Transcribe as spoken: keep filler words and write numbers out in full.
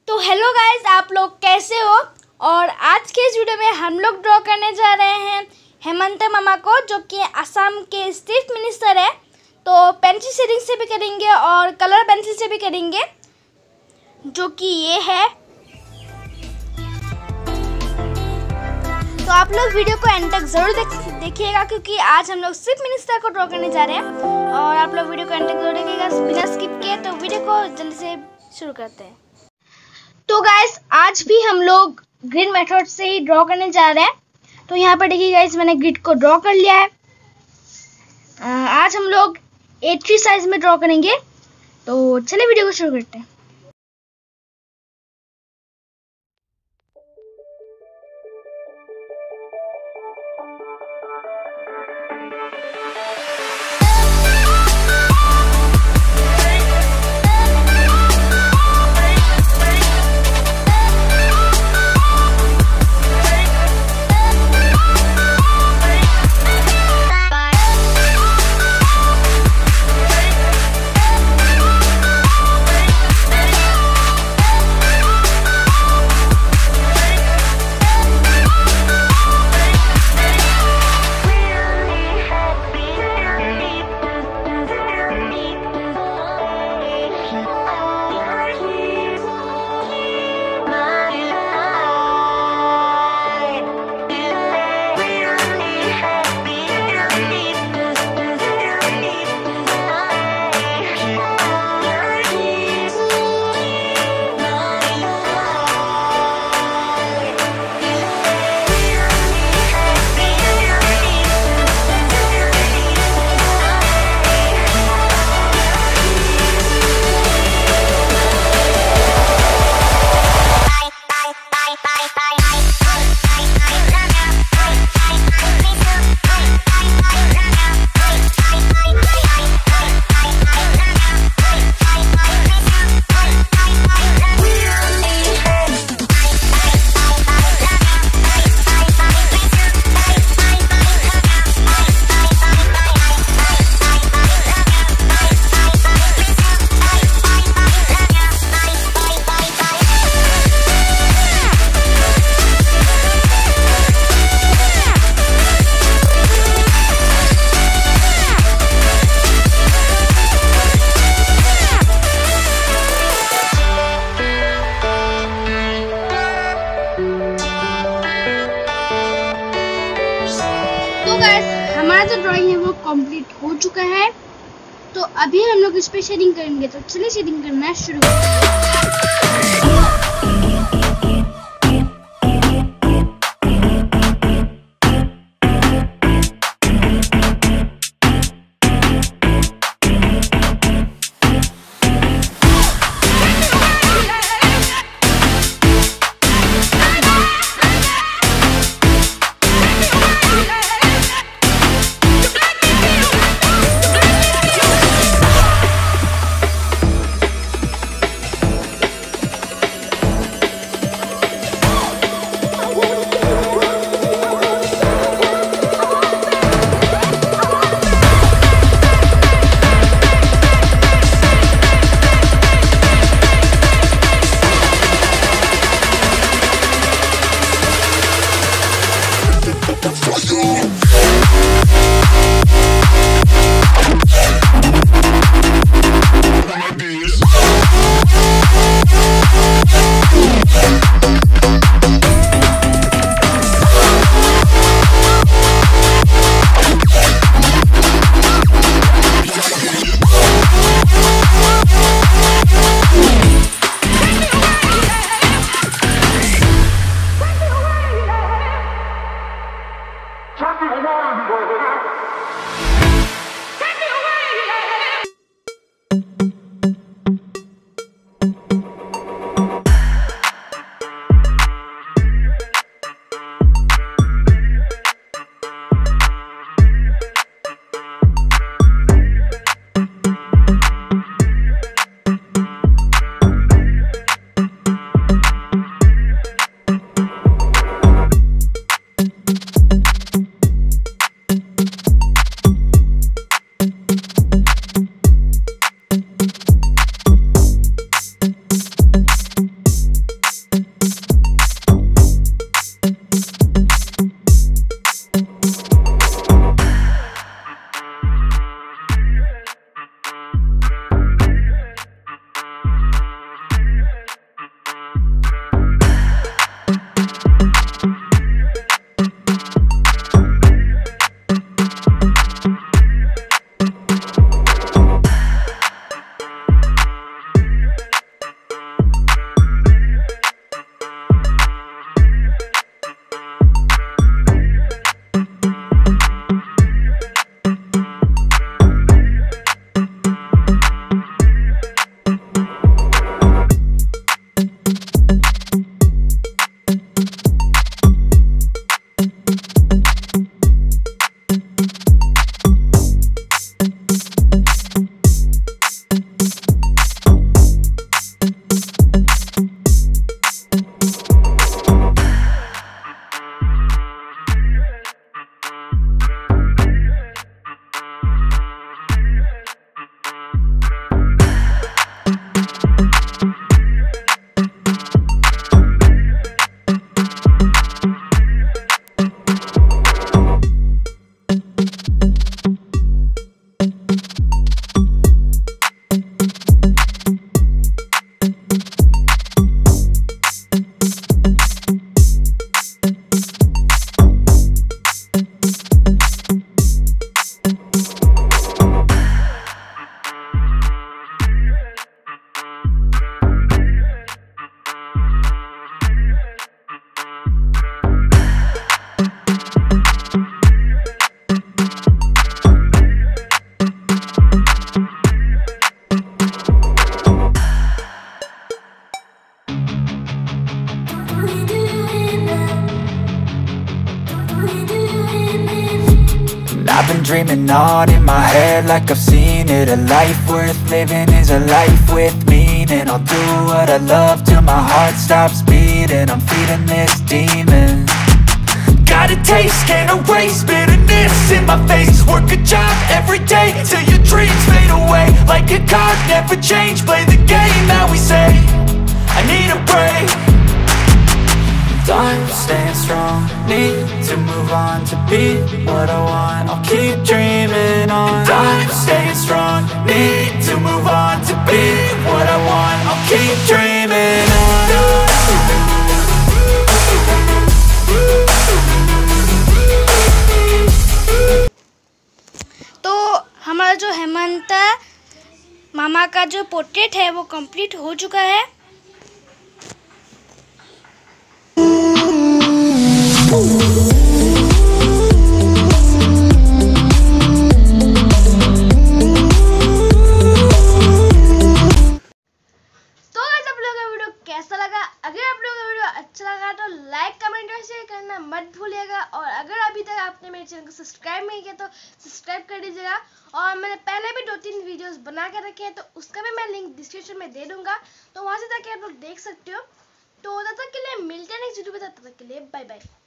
तो hello guys, आप लोग कैसे हो। और आज के इस वीडियो में हम लोग ड्रॉ करने जा रहे हैं हेमंत मामा को, जो कि असम के चीफ मिनिस्टर है। तो पेंसिल शेडिंग से भी करेंगे और कलर पेंसिल से भी करेंगे, जो कि ये है। तो आप लोग वीडियो को एंड तक जरूर देख देखिएगा, क्योंकि आज हम लोग चीफ मिनिस्टर को ड्रॉ करने जा रहे हैं। और आप लोग वीडियो को एंड तक जरूर देखिएगा बिना स्किप किए। तो वीडियो को जल्दी से शुरू करते हैं। तो गाइस, आज भी हम लोग ग्रिड मेथड से ही ड्रॉ करने जा रहे हैं। तो यहाँ पर देखिए गाइस, मैंने ग्रिड को ड्रॉ कर लिया है। आज हम लोग ए थ्री साइज में ड्रॉ करेंगे। तो चलिए वीडियो को शुरू करते हैं। हमारा जो ड्राइंग है वो कंप्लीट हो चुका है। तो अभी हम लोग इस पे शेडिंग करेंगे। तो चलिए शेडिंग करना शुरू करते I've been dreaming on in my head like I've seen it. A life worth living is a life with meaning. I'll do what I love till my heart stops beating. I'm feeding this demon. Got a taste, can't erase bitterness in my face. Work a job every day till your dreams fade away. Like a card, never change, play the game that we say. I need a break. Done staying strong, need to move on to be what I want. I'll keep dreaming on. Done staying strong, need to move on to be what I want. I'll keep dreaming on. हमारा जो हेमंता मामा का जो portrait है वो complete हो चुका है। कैसा लगा? अगर आप लोगों का वीडियो अच्छा लगा तो लाइक कमेंट और शेयर करना मत भूलिएगा। और अगर अभी तक आपने मेरे चैनल को सब्सक्राइब नहीं किया तो सब्सक्राइब कर दीजिएगा। और मैंने पहले भी दो तीन वीडियोस बना के रखे हैं तो उसका भी मैं लिंक डिस्क्रिप्शन में दे दूंगा, तो वहां से जाके आप लोग देख सकते हो। तो तब तक के लिए मिलते हैं नेक्स्ट वीडियो में, तब तक के लिए बाय बाय।